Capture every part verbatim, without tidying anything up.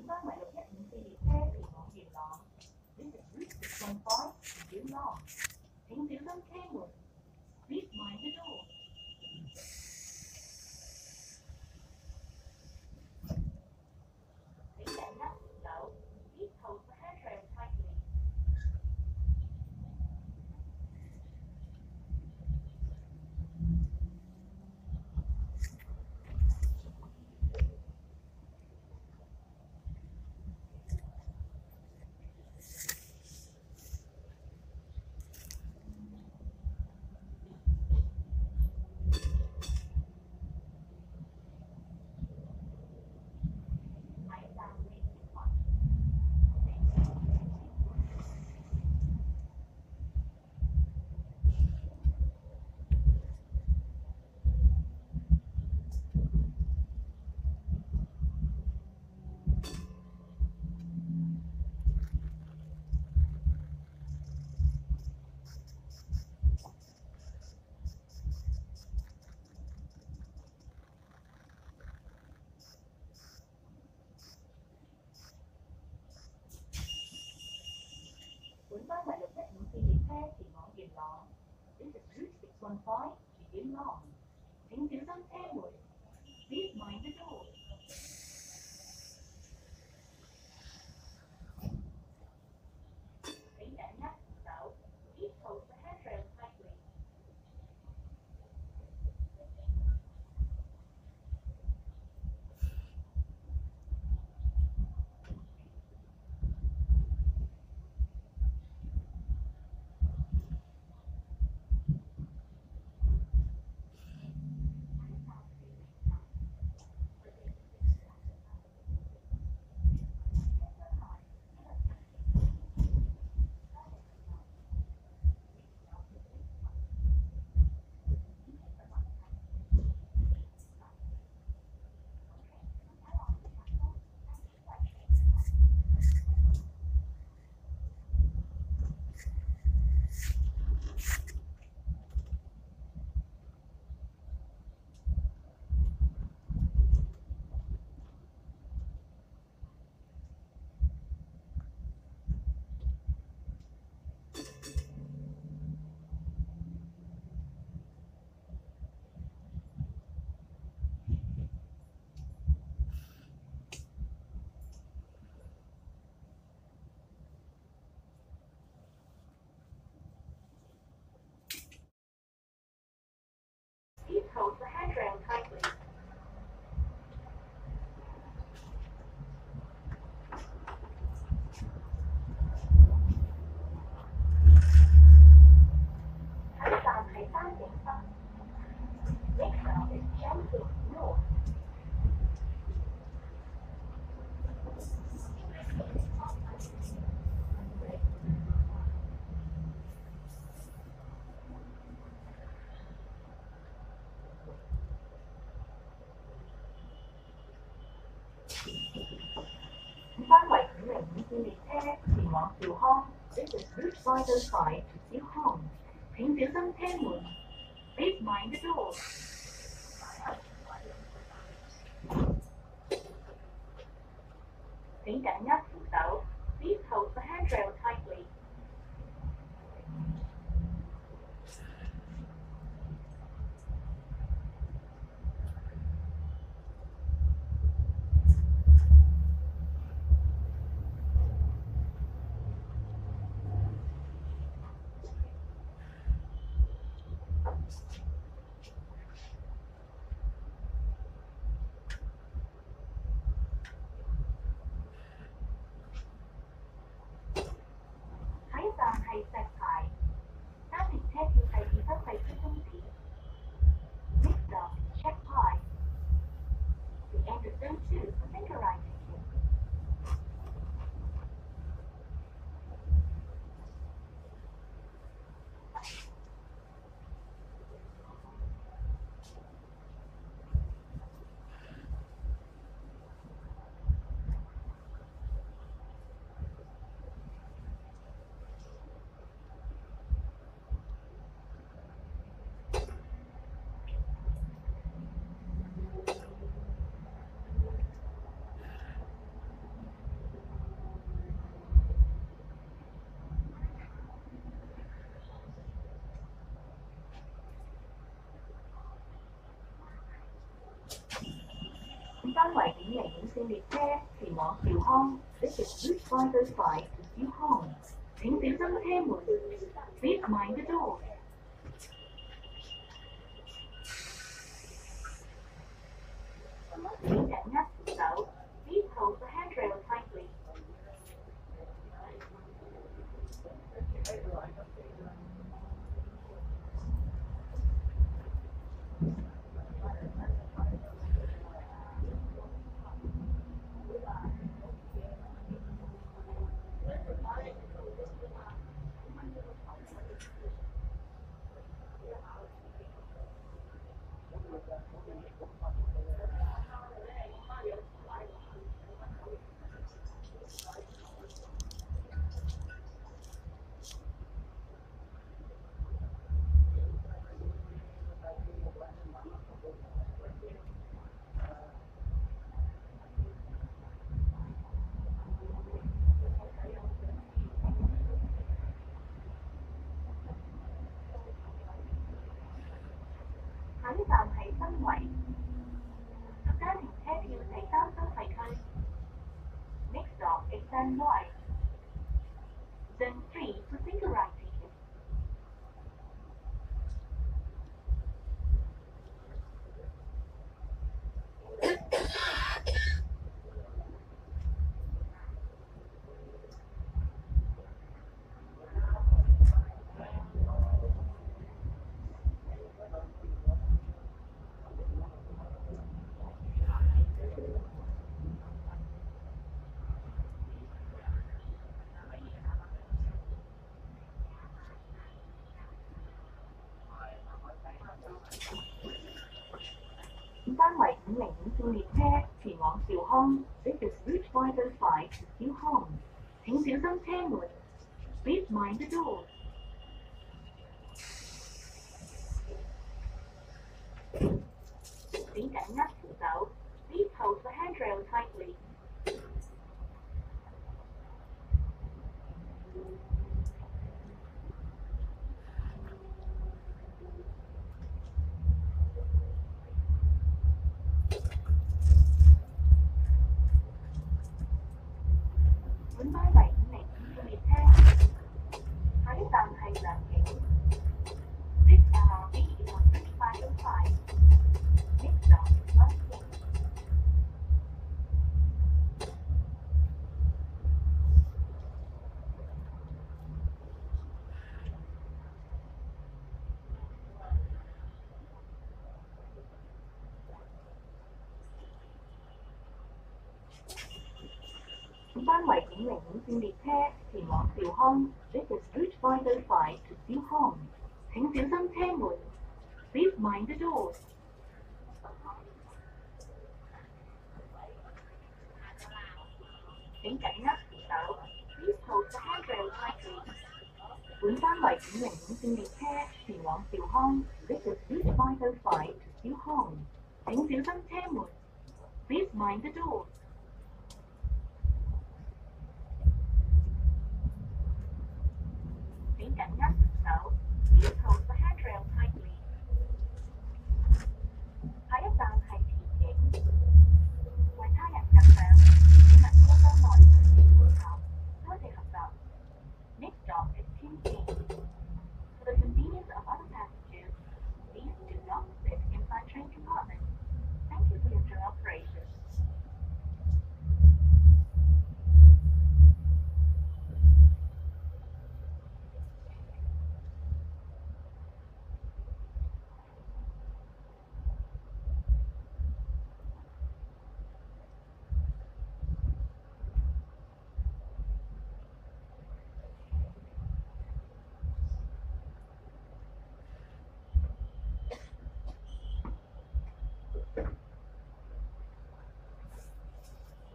番为六一五系列車前往元朗。This is Route six one five to 元朗，請小心車門。Please mind the door。請緊握扶手。Please hold the handrail tightly。本番為六一五系列車前往元朗。This is Route six one five to 元朗，請小心車門。Please mind the door。請緊握扶手。Please hold the handrail tightly。Please hold the handrail tightly。下一站係山景北。Next stop is Shenfield North。番為五零五線列車前往兆康。This is Route five oh five to 兆康，請小心車門。Please mind the door。請緊握扶手。Please hold the handrail tightly。下一站係石牌，單程車票第二收費區終點。Next stop is Check Pie。The end of Zone two for Finger Riding。 線列車前往兆康 This is Route five oh five to 兆康。請小心車門。Please mind the door。請緊握扶手。Please hold the handrail tightly。下一站係新圍，逐家庭車票第三收費區。Next stop is San Wai. Zone three for single ride tickets. 三圍五零五線列車前往兆康 This is Route five oh five to 兆康。請小心車門。Please mind the door。請緊握扶手。Please hold the handrail tightly。本班為五零五線列車，下一站係良景。This R R B is on Route five oh five. Next stop is良景。五班為五零五線列車前往兆康 This is Route five oh five to 兆康。請小心車門。Please mind the door。請緊握扶手。Please hold the handrail tightly。本班為五零五線列車前往兆康 This is Route five oh five to 兆康。請小心車門。Please mind the door。請緊握扶手。Please hold the handrail tightly。下一站係田景，為他人着想，請勿車廂內隨便觀看。多謝合作。Next stop is Tinting. For the convenience of other passengers, please do not sit inside train compartments. Thank you for your cooperation.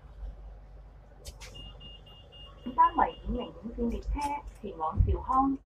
五班為五零五線列車前往兆康。